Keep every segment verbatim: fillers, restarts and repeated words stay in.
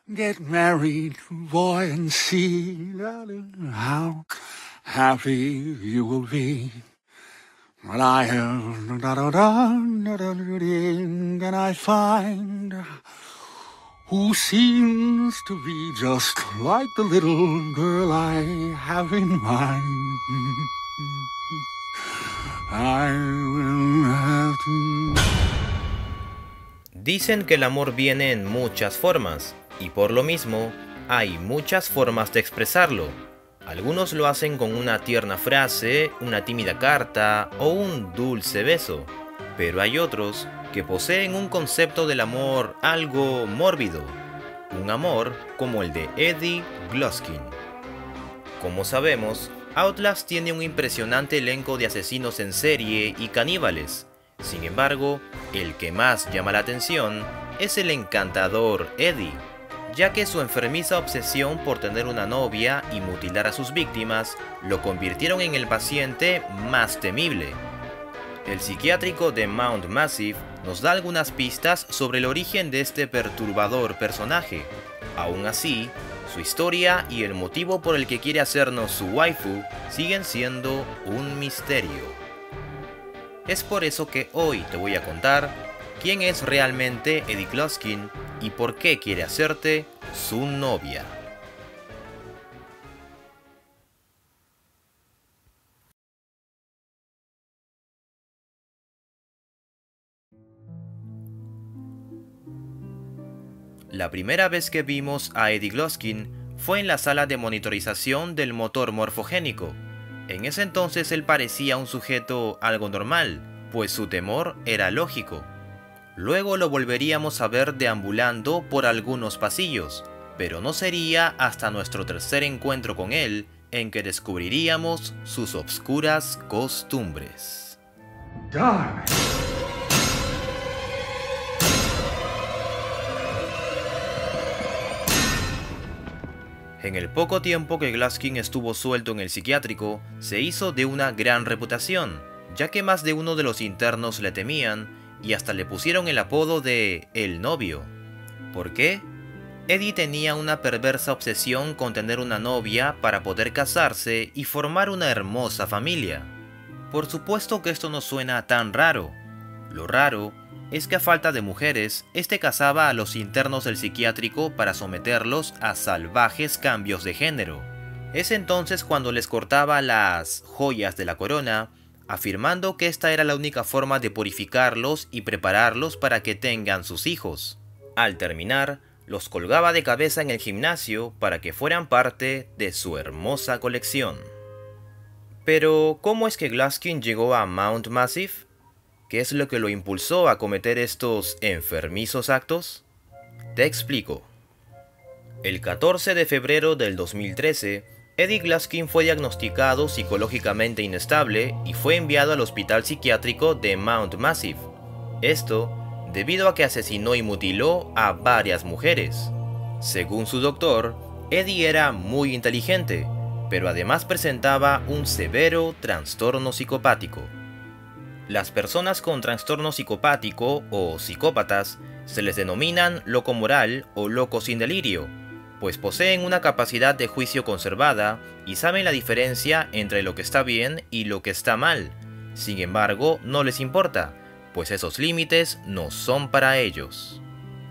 Get married, boy, and see how happy you will be. When I have da da da da da and I find who seems to be just like the little girl I have in mind. I will have to... Dicen que el amor viene en muchas formas, y por lo mismo, hay muchas formas de expresarlo. Algunos lo hacen con una tierna frase, una tímida carta o un dulce beso, pero hay otros que poseen un concepto del amor algo mórbido, un amor como el de Eddie Gluskin. Como sabemos, Outlast tiene un impresionante elenco de asesinos en serie y caníbales. Sin embargo, el que más llama la atención es el encantador Eddie, ya que su enfermiza obsesión por tener una novia y mutilar a sus víctimas lo convirtieron en el paciente más temible. El psiquiátrico de Mount Massive nos da algunas pistas sobre el origen de este perturbador personaje. Aún así, su historia y el motivo por el que quiere hacernos su waifu siguen siendo un misterio. Es por eso que hoy te voy a contar quién es realmente Eddie Gluskin y por qué quiere hacerte su novia. La primera vez que vimos a Eddie Gluskin fue en la sala de monitorización del motor morfogénico. En ese entonces él parecía un sujeto algo normal, pues su temor era lógico. Luego lo volveríamos a ver deambulando por algunos pasillos, pero no sería hasta nuestro tercer encuentro con él en que descubriríamos sus obscuras costumbres. Darling. En el poco tiempo que Gluskin estuvo suelto en el psiquiátrico, se hizo de una gran reputación, ya que más de uno de los internos le temían y hasta le pusieron el apodo de El Novio. ¿Por qué? Eddie tenía una perversa obsesión con tener una novia para poder casarse y formar una hermosa familia. Por supuesto que esto no suena tan raro. Lo raro es que a falta de mujeres, este cazaba a los internos del psiquiátrico para someterlos a salvajes cambios de género. Es entonces cuando les cortaba las joyas de la corona, afirmando que esta era la única forma de purificarlos y prepararlos para que tengan sus hijos. Al terminar, los colgaba de cabeza en el gimnasio para que fueran parte de su hermosa colección. Pero, ¿cómo es que Gluskin llegó a Mount Massive? ¿Qué es lo que lo impulsó a cometer estos enfermizos actos? Te explico. El catorce de febrero del dos mil trece, Eddie Gluskin fue diagnosticado psicológicamente inestable y fue enviado al hospital psiquiátrico de Mount Massive. Esto debido a que asesinó y mutiló a varias mujeres. Según su doctor, Eddie era muy inteligente, pero además presentaba un severo trastorno psicopático. Las personas con trastorno psicopático o psicópatas se les denominan locomoral o locos sin delirio, pues poseen una capacidad de juicio conservada y saben la diferencia entre lo que está bien y lo que está mal. Sin embargo, no les importa, pues esos límites no son para ellos.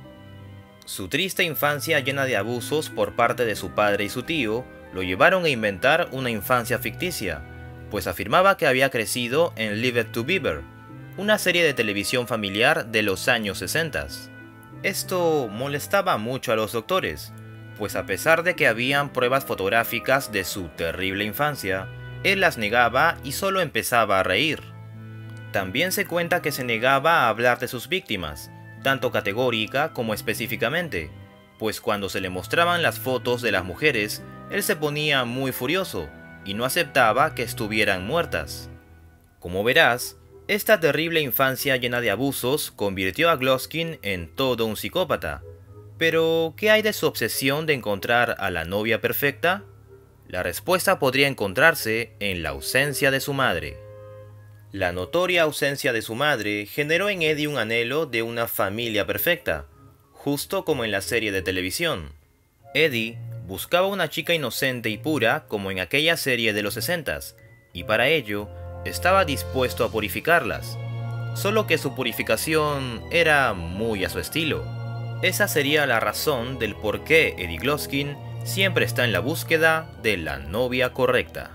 Su triste infancia llena de abusos por parte de su padre y su tío lo llevaron a inventar una infancia ficticia, pues afirmaba que había crecido en Leave It to Beaver, una serie de televisión familiar de los años sesenta. Esto molestaba mucho a los doctores, pues a pesar de que habían pruebas fotográficas de su terrible infancia, él las negaba y solo empezaba a reír. También se cuenta que se negaba a hablar de sus víctimas, tanto categórica como específicamente, pues cuando se le mostraban las fotos de las mujeres, él se ponía muy furioso y no aceptaba que estuvieran muertas. Como verás, esta terrible infancia llena de abusos convirtió a Gluskin en todo un psicópata. Pero, ¿qué hay de su obsesión de encontrar a la novia perfecta? La respuesta podría encontrarse en la ausencia de su madre. La notoria ausencia de su madre generó en Eddie un anhelo de una familia perfecta, justo como en la serie de televisión. Eddie buscaba una chica inocente y pura como en aquella serie de los sesentas, y para ello estaba dispuesto a purificarlas, solo que su purificación era muy a su estilo. Esa sería la razón del por qué Eddie Gluskin siempre está en la búsqueda de la novia correcta.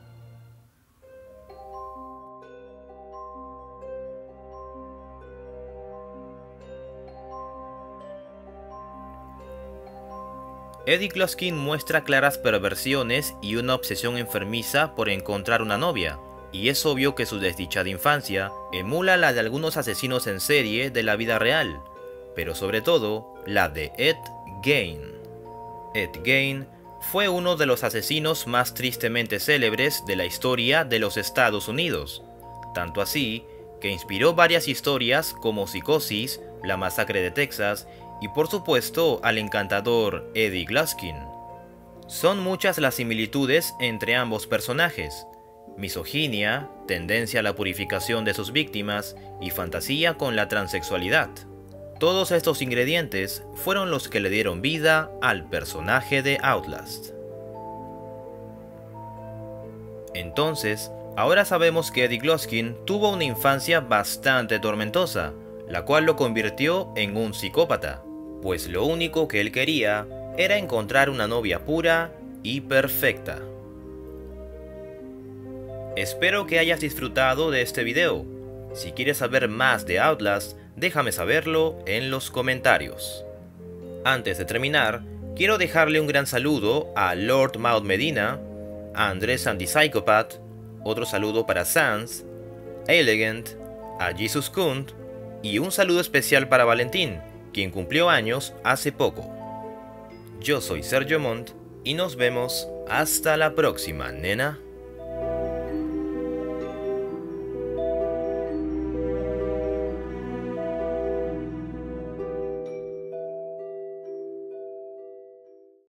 Eddie Gluskin muestra claras perversiones y una obsesión enfermiza por encontrar una novia, y es obvio que su desdichada infancia emula la de algunos asesinos en serie de la vida real, pero sobre todo la de Ed Gein. Ed Gein fue uno de los asesinos más tristemente célebres de la historia de los Estados Unidos, tanto así que inspiró varias historias como Psicosis, La Masacre de Texas y por supuesto al encantador Eddie Gluskin. Son muchas las similitudes entre ambos personajes: misoginia, tendencia a la purificación de sus víctimas y fantasía con la transexualidad. Todos estos ingredientes fueron los que le dieron vida al personaje de Outlast. Entonces, ahora sabemos que Eddie Gluskin tuvo una infancia bastante tormentosa, la cual lo convirtió en un psicópata, pues lo único que él quería era encontrar una novia pura y perfecta. Espero que hayas disfrutado de este video. Si quieres saber más de Outlast, déjame saberlo en los comentarios. Antes de terminar, quiero dejarle un gran saludo a Lord Maud Medina, a Andrés Antipsychopath, otro saludo para Sans, Elegant, a Jesus Kunt y un saludo especial para Valentín, quien cumplió años hace poco. Yo soy Sergio Montt y nos vemos hasta la próxima, nena.